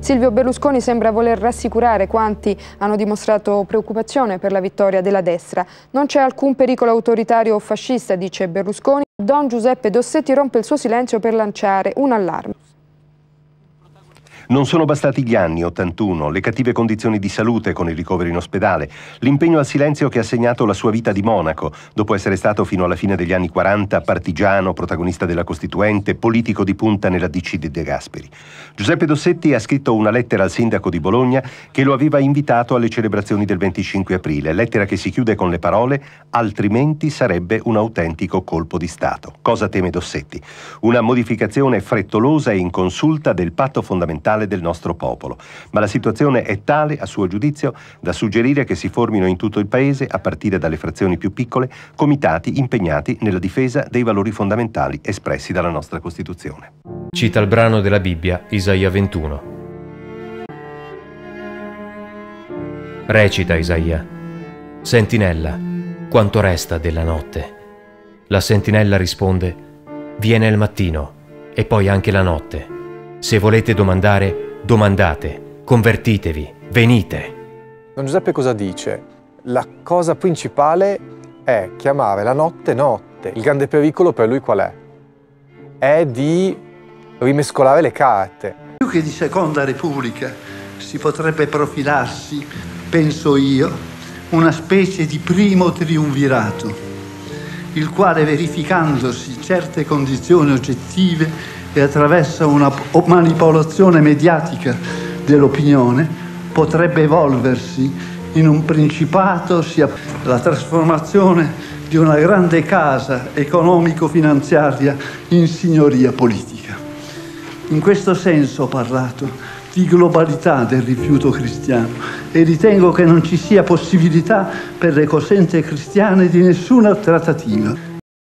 Silvio Berlusconi sembra voler rassicurare quanti hanno dimostrato preoccupazione per la vittoria della destra. Non c'è alcun pericolo autoritario o fascista, dice Berlusconi. Don Giuseppe Dossetti rompe il suo silenzio per lanciare un allarme. Non sono bastati gli anni 81, le cattive condizioni di salute con il ricovero in ospedale, l'impegno al silenzio che ha segnato la sua vita di monaco, dopo essere stato fino alla fine degli anni 40 partigiano, protagonista della Costituente, politico di punta nella DC di De Gasperi. Giuseppe Dossetti ha scritto una lettera al sindaco di Bologna che lo aveva invitato alle celebrazioni del 25 aprile, lettera che si chiude con le parole «altrimenti sarebbe un autentico colpo di Stato». Cosa teme Dossetti? Una modificazione frettolosa e inconsulta del patto fondamentale del nostro popolo. Ma la situazione è tale, a suo giudizio, da suggerire che si formino in tutto il paese, a partire dalle frazioni più piccole, comitati impegnati nella difesa dei valori fondamentali espressi dalla nostra Costituzione. Cita il brano della Bibbia, Isaia 21. Recita Isaia: Sentinella, quanto resta della notte? La sentinella risponde: viene il mattino e poi anche la notte. Se volete domandare, domandate, convertitevi, venite. Don Giuseppe cosa dice? La cosa principale è chiamare la notte notte. Il grande pericolo per lui qual è? È di rimescolare le carte. Più che di Seconda Repubblica si potrebbe profilarsi, penso io, una specie di primo triumvirato, il quale, verificandosi certe condizioni oggettive e attraverso una manipolazione mediatica dell'opinione, potrebbe evolversi in un principato, sia la trasformazione di una grande casa economico-finanziaria in signoria politica. In questo senso ho parlato di globalità del rifiuto cristiano e ritengo che non ci sia possibilità per le coscienze cristiane di nessuna trattativa.